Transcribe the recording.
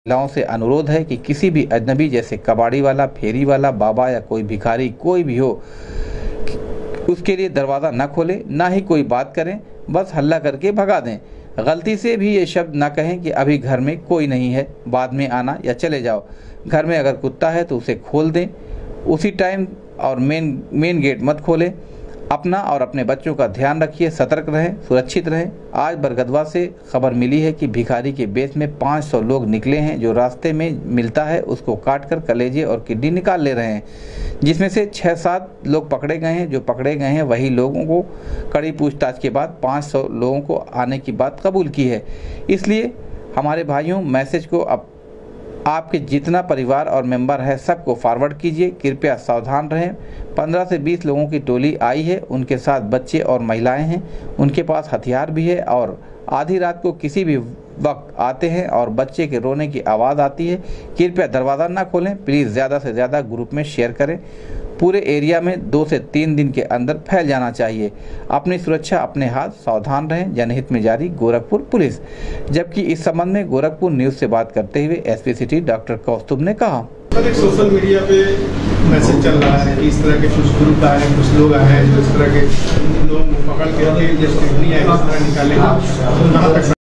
महिलाओं से अनुरोध है कि किसी भी अजनबी जैसे कबाड़ी वाला, फेरी वाला, बाबा या कोई भिखारी कोई भी हो, उसके लिए दरवाज़ा न खोलें, ना ही कोई बात करें, बस हल्ला करके भगा दें। गलती से भी ये शब्द ना कहें कि अभी घर में कोई नहीं है, बाद में आना या चले जाओ। घर में अगर कुत्ता है तो उसे खोल दें उसी टाइम, और मेन गेट मत खोलें। अपना और अपने बच्चों का ध्यान रखिए, सतर्क रहें, सुरक्षित रहें। आज बरगदवा से खबर मिली है कि भिखारी के बेच में 500 लोग निकले हैं, जो रास्ते में मिलता है उसको काटकर कलेजे और किडनी निकाल ले रहे हैं, जिसमें से 6-7 लोग पकड़े गए हैं। जो पकड़े गए हैं वही लोगों को कड़ी पूछताछ के बाद 500 लोगों को आने की बात कबूल की है। इसलिए हमारे भाइयों, मैसेज को आपके जितना परिवार और मेंबर है सबको फॉरवर्ड कीजिए। कृपया सावधान रहें। 15 से 20 लोगों की टोली आई है, उनके साथ बच्चे और महिलाएं हैं, उनके पास हथियार भी है और आधी रात को किसी भी वक्त आते हैं और बच्चे के रोने की आवाज़ आती है। कृपया दरवाज़ा ना खोलें। प्लीज़ ज़्यादा से ज़्यादा ग्रुप में शेयर करें। पूरे एरिया में 2 से 3 दिन के अंदर फैल जाना चाहिए। अपनी सुरक्षा अपने हाथ, सावधान रहें। जनहित में जारी, गोरखपुर पुलिस। जबकि इस संबंध में गोरखपुर न्यूज़ से बात करते हुए एसपी सिटी डॉक्टर कौस्तुभ ने कहा, सर एक सोशल मीडिया पे मैसेज चल रहा है कि इस तरह के कुछ ग्रुप आए हैं, कुछ लोग आए हैं जो इस तरह के लोग पकड़ के किडनी है इस तरह निकालेंगे, तो कहाँ तक